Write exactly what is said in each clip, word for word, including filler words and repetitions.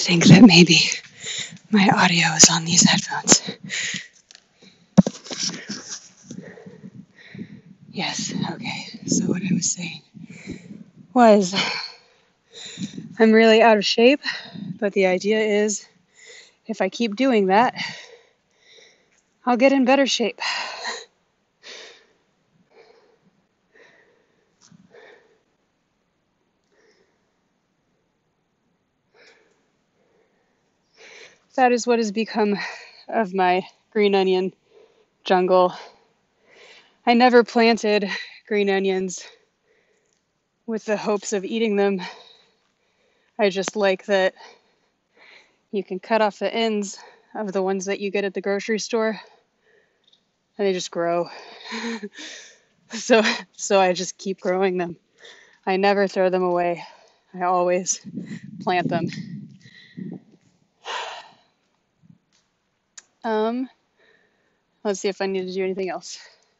think that maybe my audio is on these headphones. Yes, okay. So what I was saying was I'm really out of shape, but the idea is if I keep doing that, I'll get in better shape. That is what has become of my green onion jungle. I never planted green onions with the hopes of eating them. I just like that you can cut off the ends of the ones that you get at the grocery store and they just grow. so so I just keep growing them. I never throw them away. I always plant them. Um, let's see if I need to do anything else.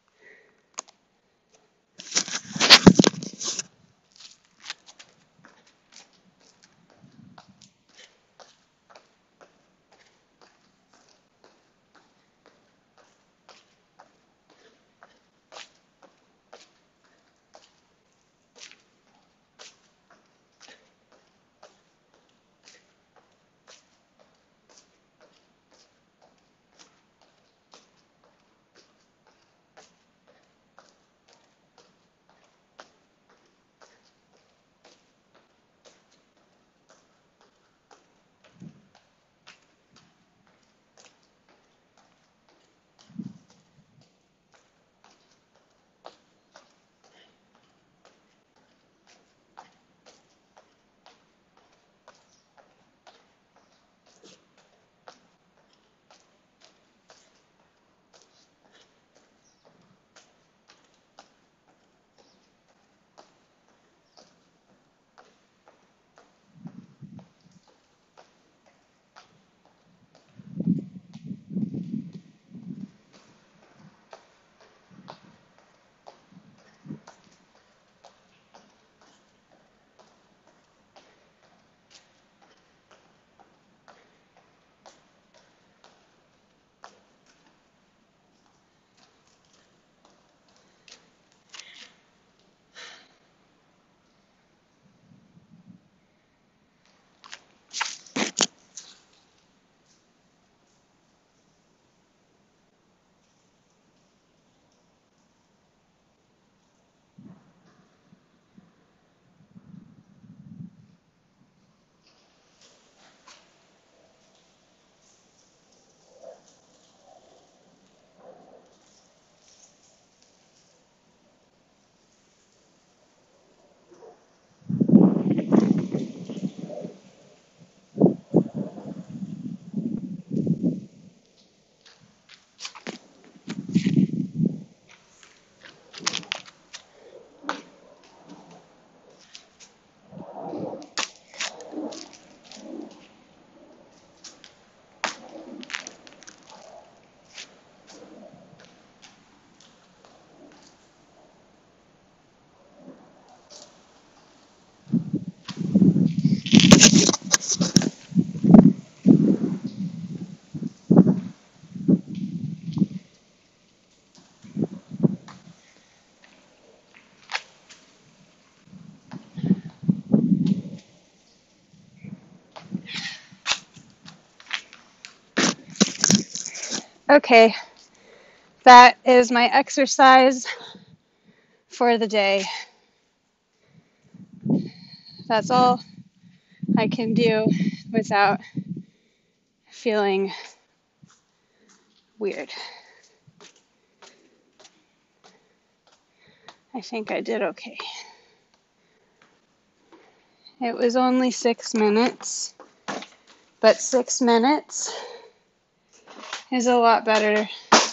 Okay, that is my exercise for the day. That's all I can do without feeling weird. I think I did okay. It was only six minutes, but six minutes is a lot better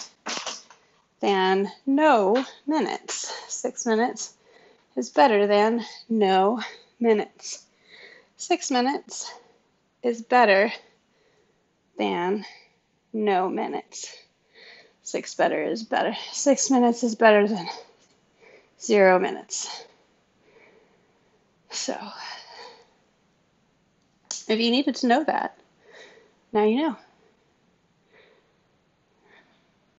than no minutes. Six minutes is better than no minutes. Six minutes is better than no minutes. Six better is better. Six minutes is better than zero minutes. So If you needed to know that, now you know.